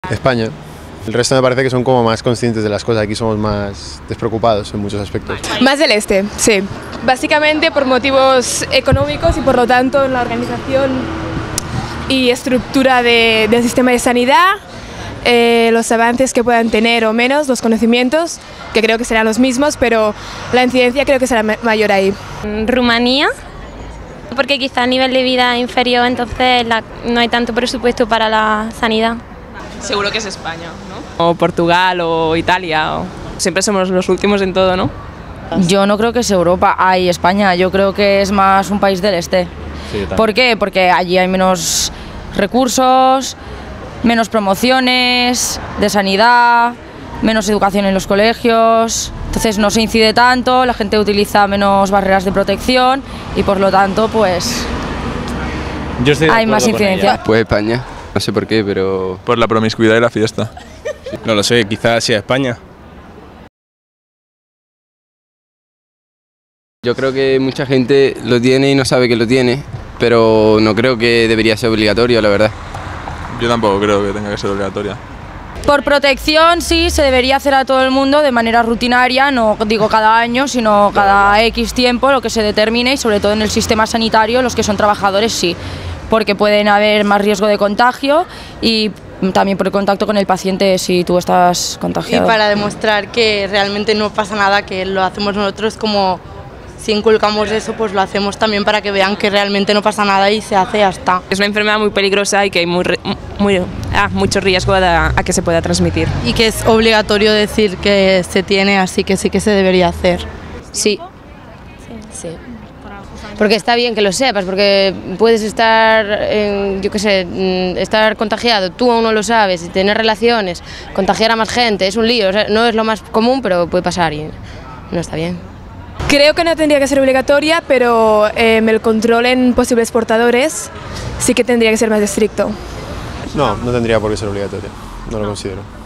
España. El resto me parece que son como más conscientes de las cosas, aquí somos más despreocupados en muchos aspectos. Más del este, sí. Básicamente por motivos económicos y por lo tanto en la organización y estructura del sistema de sanidad, los avances que puedan tener o menos, los conocimientos, que creo que serán los mismos, pero la incidencia creo que será mayor ahí. Rumanía, porque quizá a nivel de vida inferior, entonces no hay tanto presupuesto para la sanidad. Seguro que es España, ¿no? O Portugal o Italia, siempre somos los últimos en todo, ¿no? Yo no creo que es Europa, hay España, yo creo que es más un país del este. Sí, ¿por qué? Porque allí hay menos recursos, menos promociones de sanidad, menos educación en los colegios, entonces no se incide tanto, la gente utiliza menos barreras de protección y por lo tanto pues hay más incidencia. Pues España, no sé por qué, pero... Por la promiscuidad y la fiesta. No lo sé, quizás sea España. Yo creo que mucha gente lo tiene y no sabe que lo tiene, pero no creo que debería ser obligatorio, la verdad. Yo tampoco creo que tenga que ser obligatoria. Por protección sí, se debería hacer a todo el mundo de manera rutinaria, no digo cada año, sino cada X tiempo, lo que se determine, y sobre todo en el sistema sanitario, los que son trabajadores sí, porque pueden haber más riesgo de contagio y también por el contacto con el paciente si tú estás contagiado. Y para demostrar que realmente no pasa nada, que lo hacemos nosotros, como si inculcamos eso, pues lo hacemos también para que vean que realmente no pasa nada y se hace hasta. Es una enfermedad muy peligrosa y que hay mucho riesgo a que se pueda transmitir. Y que es obligatorio decir que se tiene, así que sí que se debería hacer. Sí. Sí. Porque está bien que lo sepas, porque puedes estar, yo qué sé, estar contagiado, tú aún no lo sabes, y tener relaciones, contagiar a más gente, es un lío, o sea, no es lo más común, pero puede pasar y no está bien. Creo que no tendría que ser obligatoria, pero el control en posibles portadores sí que tendría que ser más estricto. No, no tendría por qué ser obligatoria, no lo considero.